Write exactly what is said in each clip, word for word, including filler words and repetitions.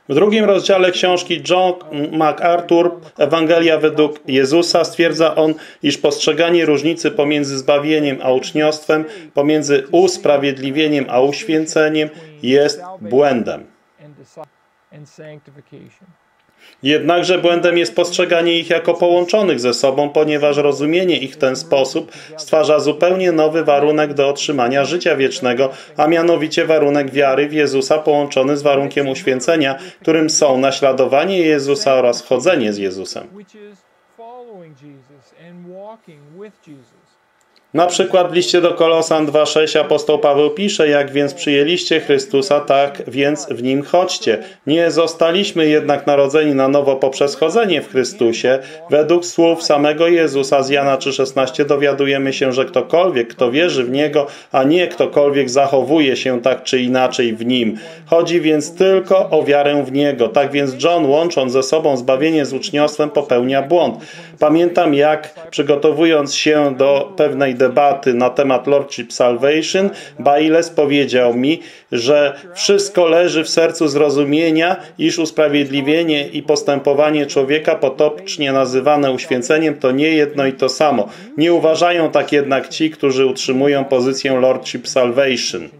W drugim rozdziale książki John MacArthur, Ewangelia według Jezusa, stwierdza on, iż postrzeganie różnicy pomiędzy zbawieniem a uczniostwem, pomiędzy usprawiedliwieniem a uświęceniem jest błędem. Jednakże błędem jest postrzeganie ich jako połączonych ze sobą, ponieważ rozumienie ich w ten sposób stwarza zupełnie nowy warunek do otrzymania życia wiecznego, a mianowicie warunek wiary w Jezusa połączony z warunkiem uświęcenia, którym są naśladowanie Jezusa oraz chodzenie z Jezusem. Na przykład w liście do Kolosan dwa sześć apostoł Paweł pisze: jak więc przyjęliście Chrystusa, tak więc w Nim chodźcie. Nie zostaliśmy jednak narodzeni na nowo poprzez chodzenie w Chrystusie. Według słów samego Jezusa z Jana trzy szesnaście dowiadujemy się, że ktokolwiek, kto wierzy w Niego, a nie ktokolwiek zachowuje się tak czy inaczej w Nim. Chodzi więc tylko o wiarę w Niego. Tak więc John, łącząc ze sobą zbawienie z uczniostwem, popełnia błąd. Pamiętam, jak przygotowując się do pewnej debaty na temat Lordship Salvation, Bailes powiedział mi, że wszystko leży w sercu zrozumienia, iż usprawiedliwienie i postępowanie człowieka, potocznie nazywane uświęceniem, to nie jedno i to samo. Nie uważają tak jednak ci, którzy utrzymują pozycję Lordship Salvation.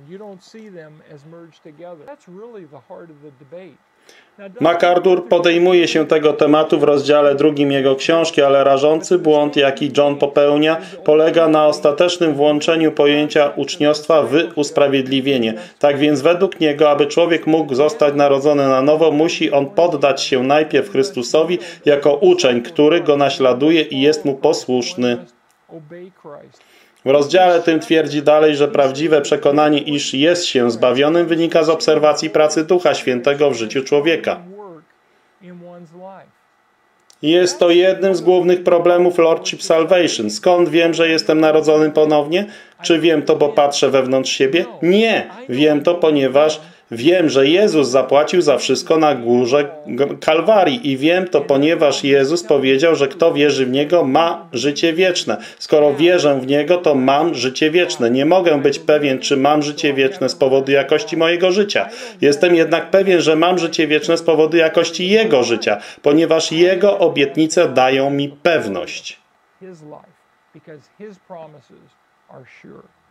MacArthur podejmuje się tego tematu w rozdziale drugim jego książki, ale rażący błąd, jaki John popełnia, polega na ostatecznym włączeniu pojęcia uczniostwa w usprawiedliwienie. Tak więc według niego, aby człowiek mógł zostać narodzony na nowo, musi on poddać się najpierw Chrystusowi jako uczeń, który go naśladuje i jest mu posłuszny. W rozdziale tym twierdzi dalej, że prawdziwe przekonanie, iż jest się zbawionym, wynika z obserwacji pracy Ducha Świętego w życiu człowieka. Jest to jednym z głównych problemów Lordship Salvation. Skąd wiem, że jestem narodzony ponownie? Czy wiem to, bo patrzę wewnątrz siebie? Nie. Wiem to, ponieważ wiem, że Jezus zapłacił za wszystko na górze Kalwarii i wiem to, ponieważ Jezus powiedział, że kto wierzy w Niego, ma życie wieczne. Skoro wierzę w Niego, to mam życie wieczne. Nie mogę być pewien, czy mam życie wieczne z powodu jakości mojego życia. Jestem jednak pewien, że mam życie wieczne z powodu jakości Jego życia, ponieważ Jego obietnice dają mi pewność.